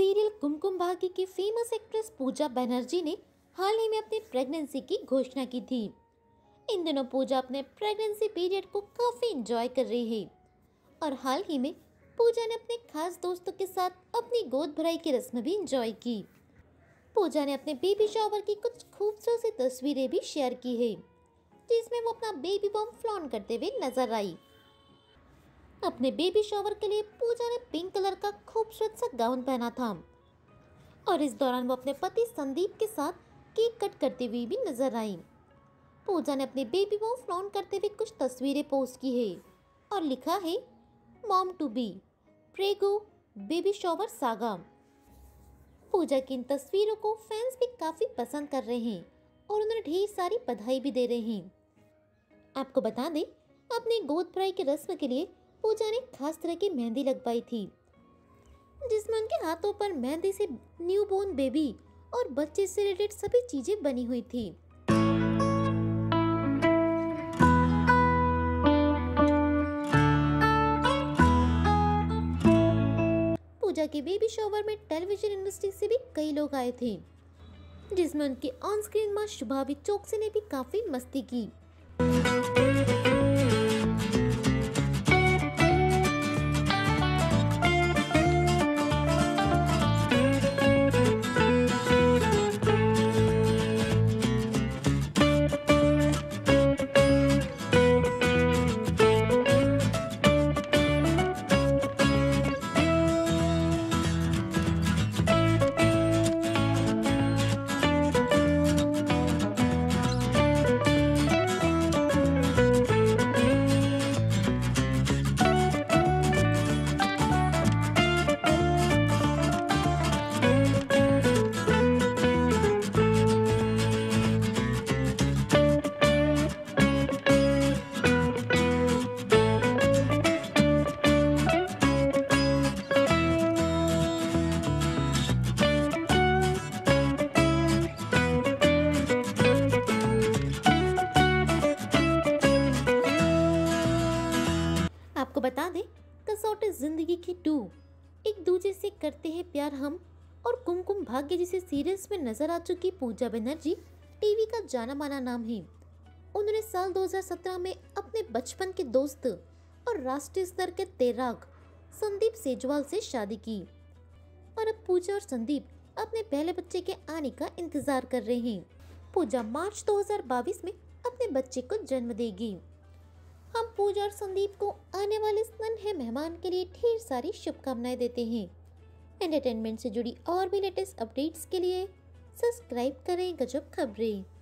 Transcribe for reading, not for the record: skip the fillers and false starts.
Serial Kumkum Bhagya की famous actress पूजा बनर्जी ने हाल ही में अपनी प्रेगनेंसी की घोषणा की थी। इन दिनों पूजा अपने प्रेगनेंसी पीरियड को काफी एंजॉय कर रही है और हाल ही में पूजा ने अपने खास दोस्तों के साथ अपनी गोद भराई की रस्म भी एंजॉय की। पूजा ने अपने बेबी शावर की कुछ खूबसूरत सी तस्वीरें भी शेयर की है, जिसमें वो अपना बेबी बम्प फ्लॉन्ट करते हुए नजर आई। अपने बेबी शावर के लिए पूजा ने पिंक कलर का खूबसूरत सा गाउन पहना था और इस दौरान वो अपने पति संदीप के साथ केक कट करती हुई भी नजर आई। पूजा ने अपने बेबी बॉय फ्लॉन्ट करते हुए कुछ तस्वीरें पोस्ट की है और लिखा है mom to be prego baby shower saga. Pooja की इन तस्वीरों को फैंस भी काफी पसंद कर रहे हैं और उन्हें ढेर सारी बधाई भी दे रहे हैं। आपको बता दें, अपनी गोद भराई की रस्म के लिए पूजा ने खास तरह की मेहंदी लगवाई थी, जिसमें उनके हाथों पर मेहंदी से न्यूबॉर्न बेबी और बच्चे से रिलेटेड सभी चीजें बनी हुई थी। पूजा के बेबी शावर में टेलीविजन इंडस्ट्री से भी कई लोग आए थे, जिसमें उनकी ऑन स्क्रीन मां शुभावी चौकसी ने भी काफी मस्ती की। आपको बता दें, कसौटी जिंदगी की 2, एक दूसरे से करते हैं प्यार हम और कुमकुम भाग्य जैसे सीरियल्स में नजर आ चुकी पूजा बनर्जी टीवी का जाना माना नाम है। उन्होंने साल 2017 में अपने बचपन के दोस्त और राष्ट्रीय स्तर के तैराक संदीप सेजवाल से शादी की और अब पूजा और संदीप अपने पहले बच्चे के आने का इंतजार कर रहे हैं। पूजा मार्च 2022 में अपने बच्चे को जन्म देगी। हम पूजा और संदीप को आने वाले इस नन्हे मेहमान के लिए ढेर सारी शुभकामनाएं देते हैं। एंटरटेनमेंट से जुड़ी और भी लेटेस्ट अपडेट्स के लिए सब्सक्राइब करें गजब खबरें।